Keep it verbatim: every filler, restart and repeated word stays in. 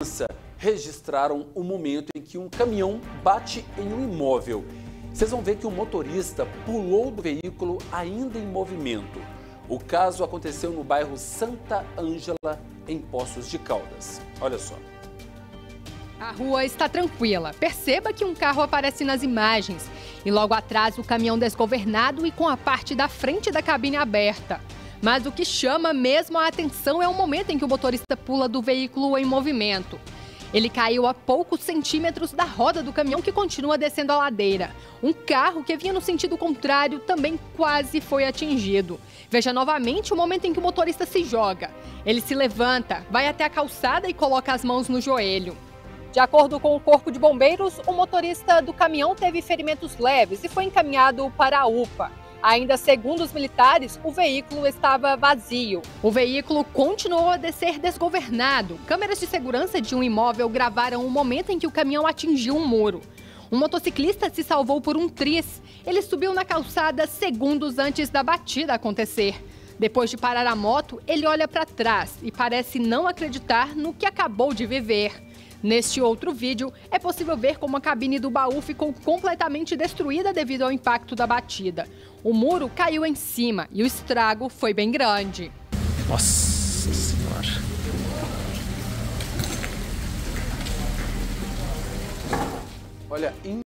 registraram o momento em que um caminhão bate em um imóvel. Vocês vão ver que o motorista pulou do veículo ainda em movimento. O caso aconteceu no bairro Santa Ângela, em Poços de Caldas. Olha só. A rua está tranquila. Perceba que um carro aparece nas imagens. E logo atrás o caminhão desgovernado e com a parte da frente da cabine aberta. Mas o que chama mesmo a atenção é o momento em que o motorista pula do veículo em movimento. Ele caiu a poucos centímetros da roda do caminhão que continua descendo a ladeira. Um carro que vinha no sentido contrário também quase foi atingido. Veja novamente o momento em que o motorista se joga. Ele se levanta, vai até a calçada e coloca as mãos no joelho. De acordo com o Corpo de Bombeiros, o motorista do caminhão teve ferimentos leves e foi encaminhado para a U P A. Ainda segundo os militares, o veículo estava vazio. O veículo continuou a descer desgovernado. Câmeras de segurança de um imóvel gravaram o momento em que o caminhão atingiu um muro. Um motociclista se salvou por um tris. Ele subiu na calçada segundos antes da batida acontecer. Depois de parar a moto, ele olha para trás e parece não acreditar no que acabou de viver. Neste outro vídeo, é possível ver como a cabine do baú ficou completamente destruída devido ao impacto da batida. O muro caiu em cima e o estrago foi bem grande. Nossa Senhora! Olha,